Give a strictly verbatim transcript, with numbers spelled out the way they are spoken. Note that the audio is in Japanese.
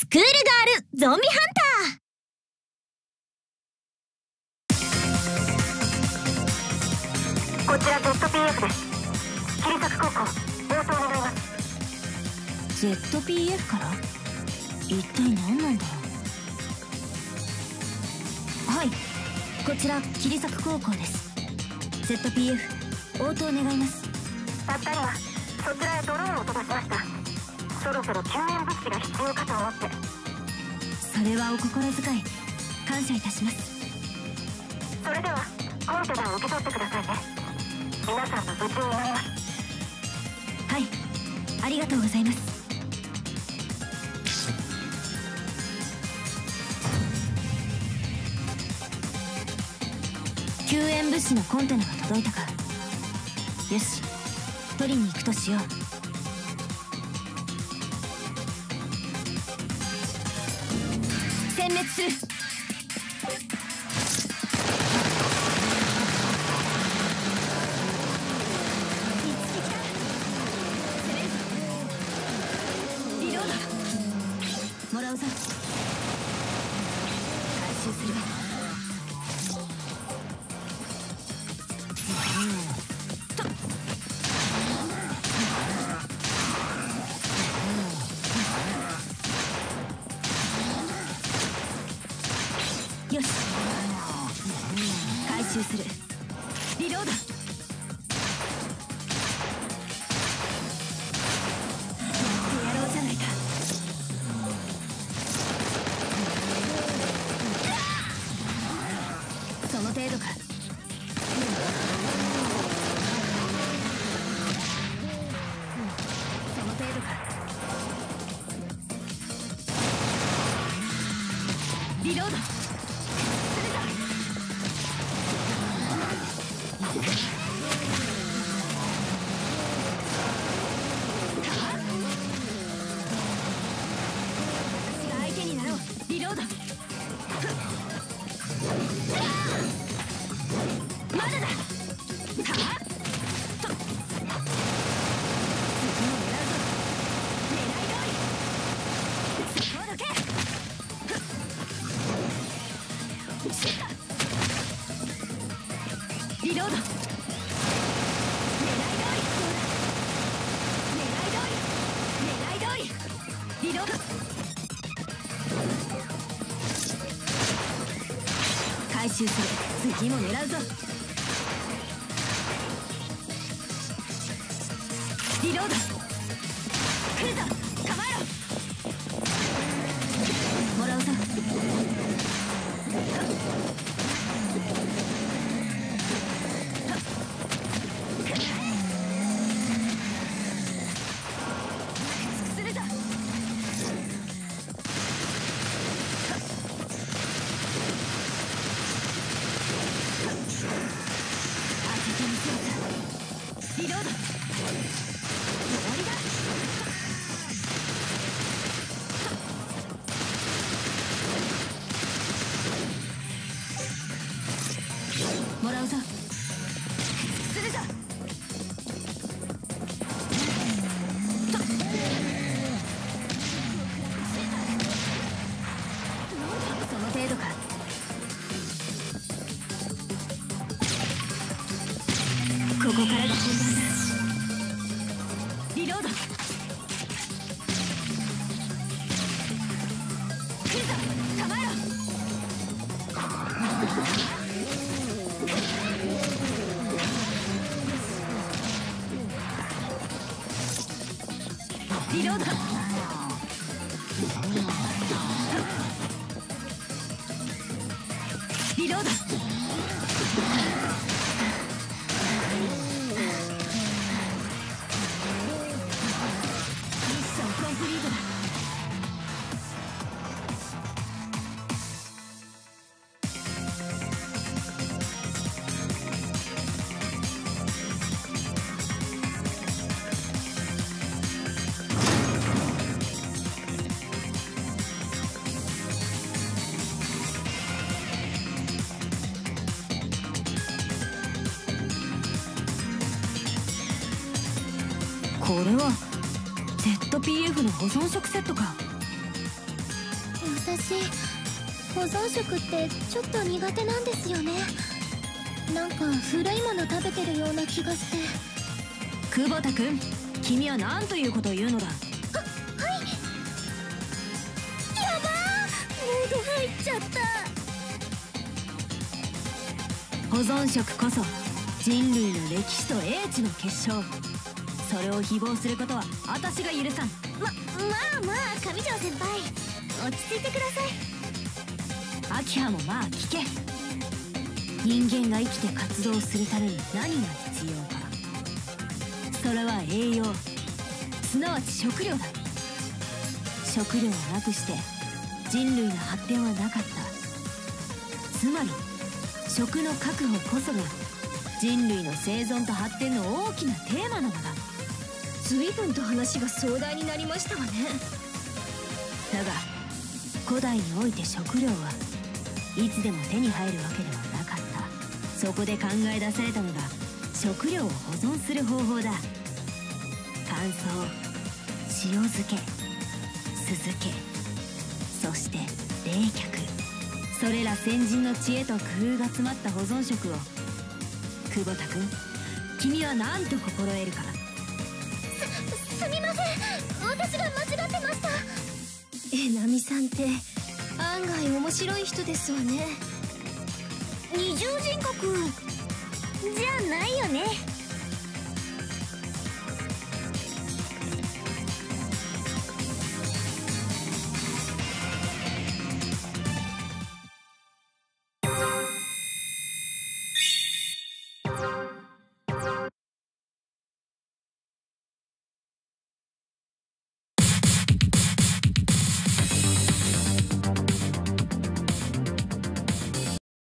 クールガールゾンビハンター。こちら ゼットピーエフ です。桐作高校応答願います。 ゼットピーエフ から？一体何なんだろう。はい、こちら桐作高校です。 ゼットピーエフ 応答願います。 たった今そちらへドローンを飛ばしました。そろそろ救援物資が必要かと思って。 それはお心遣い感謝いたします。 それではコンテナを受け取ってくださいね。皆さんの無事を祈ります。 はい、ありがとうございます。救援物資のコンテナが届いたか。よし、取りに行くとしよう。殲滅する。リロード。もらうぞ。回収する。よし、回収する。リロード。やってやろうじゃないか。その程度か。その程度か。リロード。相手になろう。リロード。まだだ。はっと次も狙うぞ。狙い通り。そこをどけ。シュッとリロード。狙い通り。狙い通り。狙い通り。リロード。回収する。次も狙うぞ。リロード。来るぞ。構えろ。もらうぞ。するぞ。当ててみせるか。リロード。終わりだ。もらうぞ。するぞ。その程度か。ここからが本番だ。リロード。来るぞ。構えろ。リロード。リロード。コンプリートだ。これは ゼットピーエフ の保存食セットか。 私保存食ってちょっと苦手なんですよね。なんか古いもの食べてるような気がして。 久保田君、君は何ということを言うのだ。は、 はい。やばー、モード入っちゃった。 保存食こそ人類の歴史と英知の結晶。それを誹謗することは私が許さん。 ま、まあまあ上条先輩、落ち着いてください。 明葉もまあ聞け。人間が生きて活動するために何が必要か、それは栄養、すなわち食料だ。食料をなくして人類の発展はなかった。つまり食の確保こそが人類の生存と発展の大きなテーマなのだ。 随分と話が壮大になりましたわね。 だが古代において食料はいつでも手に入るわけではなかった。そこで考え出されたのが食料を保存する方法だ。乾燥、塩漬け、酢漬け、そして冷却、それら先人の知恵と工夫が詰まった保存食を久保田君、君は何と心得るか。 す、すみません、私が間違ってました。えなみさんって案外面白い人ですわね。二重人格じゃないよね。